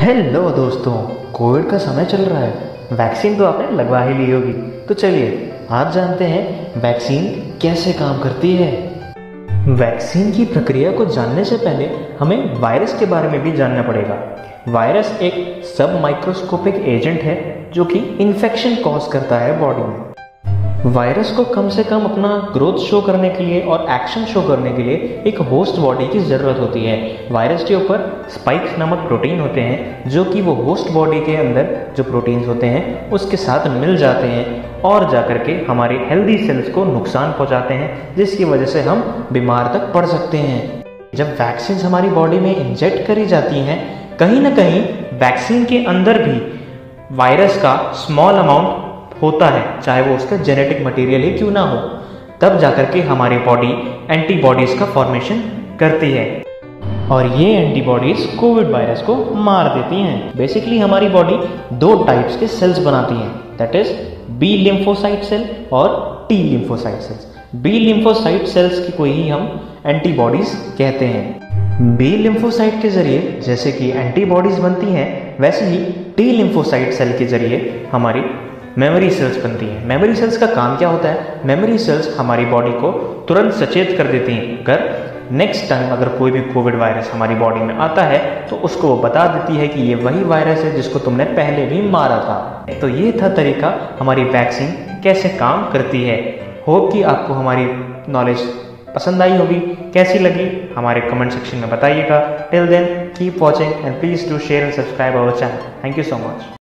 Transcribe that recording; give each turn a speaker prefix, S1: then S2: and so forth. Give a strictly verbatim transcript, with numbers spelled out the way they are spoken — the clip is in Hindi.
S1: हेलो दोस्तों, कोविड का समय चल रहा है। वैक्सीन तो आपने लगवा ही ली होगी, तो चलिए आज जानते हैं वैक्सीन कैसे काम करती है। वैक्सीन की प्रक्रिया को जानने से पहले हमें वायरस के बारे में भी जानना पड़ेगा। वायरस एक सब माइक्रोस्कोपिक एजेंट है जो कि इन्फेक्शन कॉज करता है बॉडी में। वायरस को कम से कम अपना ग्रोथ शो करने के लिए और एक्शन शो करने के लिए एक होस्ट बॉडी की ज़रूरत होती है। वायरस के ऊपर स्पाइक्स नामक प्रोटीन होते हैं जो कि वो होस्ट बॉडी के अंदर जो प्रोटीन्स होते हैं उसके साथ मिल जाते हैं और जाकर के हमारे हेल्दी सेल्स को नुकसान पहुंचाते हैं, जिसकी वजह से हम बीमार तक पड़ सकते हैं। जब वैक्सीन हमारी बॉडी में इंजेक्ट करी जाती हैं, कहीं ना कहीं वैक्सीन के अंदर भी वायरस का स्मॉल अमाउंट होता है, चाहे वो उसका जेनेटिक मटेरियल ही क्यों ना हो। तब जाकर के हमारी बॉडी एंटीबॉडीज का फॉर्मेशन करती है और ये एंटीबॉडीज कोविड वायरस को मार देती हैं। बेसिकली हमारी बॉडी दो टाइप्स के सेल्स बनाती है, that is B lymphocyte cell और T lymphocyte cells. B lymphocyte cells की को ही हम एंटीबॉडीज कहते हैं। बी लिम्फोसाइट के जरिए जैसे कि एंटीबॉडीज बनती हैं, वैसे ही टी लिम्फोसाइट सेल के जरिए हमारी मेमोरी सेल्स बनती हैं। मेमोरी सेल्स का काम क्या होता है? मेमोरी सेल्स हमारी बॉडी को तुरंत सचेत कर देती हैं। अगर नेक्स्ट टाइम अगर कोई भी कोविड वायरस हमारी बॉडी में आता है तो उसको वो बता देती है कि ये वही वायरस है जिसको तुमने पहले भी मारा था। तो ये था तरीका हमारी वैक्सीन कैसे काम करती है। होप कि आपको हमारी नॉलेज पसंद आई होगी। कैसी लगी हमारे कमेंट सेक्शन में बताइएगा। Till then keep watching and please do share and subscribe our channel. Thank you so much.